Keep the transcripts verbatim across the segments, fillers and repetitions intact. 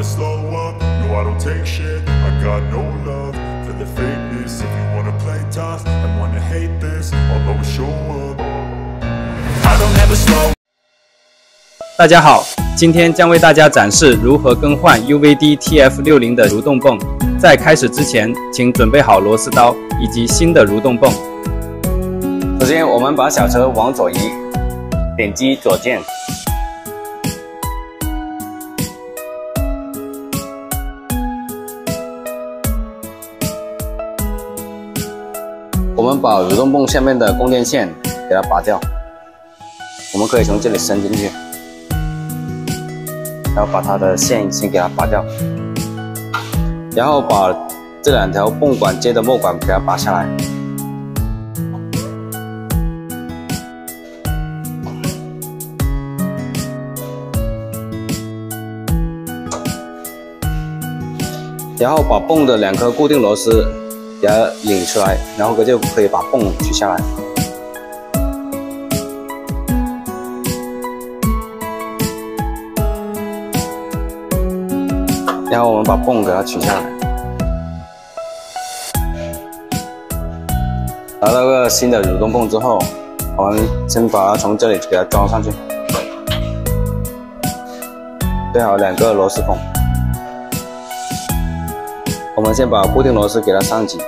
never slow up, no I don't take shit. I got no love for the fakeness. If you wanna play tough and wanna hate this, I'll always show up. I don't ever slow. 大家好，今天将为大家展示如何更换 U V D T F 六十 的蠕动泵。在开始之前，请准备好螺丝刀以及新的蠕动泵。首先，我们把小车往左移，点击左键。我们把蠕动泵下面的供电线给它拔掉，我们可以从这里伸进去。 然后把它的线先给它拔掉，然后把这两条泵管接的墨管给它拔下来，然后把泵的两颗固定螺丝给它拧出来，然后就可以把泵取下来。 然后我们把泵给它取下来，拿到个新的蠕动泵之后，我们先把它从这里给它装上去，对好两个螺丝孔。我们先把固定螺丝给它上紧，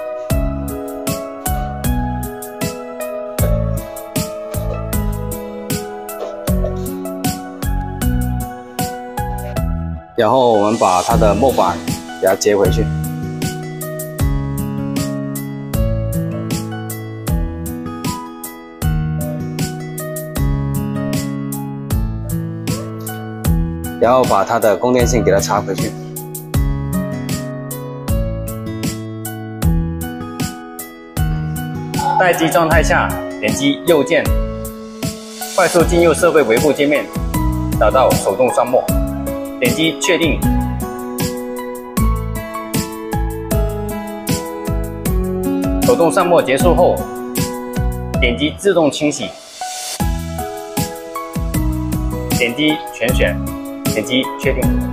然后我们把它的墨管给它接回去，然后把它的供电线给它插回去，待机状态下，点击右键，快速进入设备维护界面，找到手动上墨。 点击确定，手动上墨结束后，点击自动清洗，点击全选，点击确定。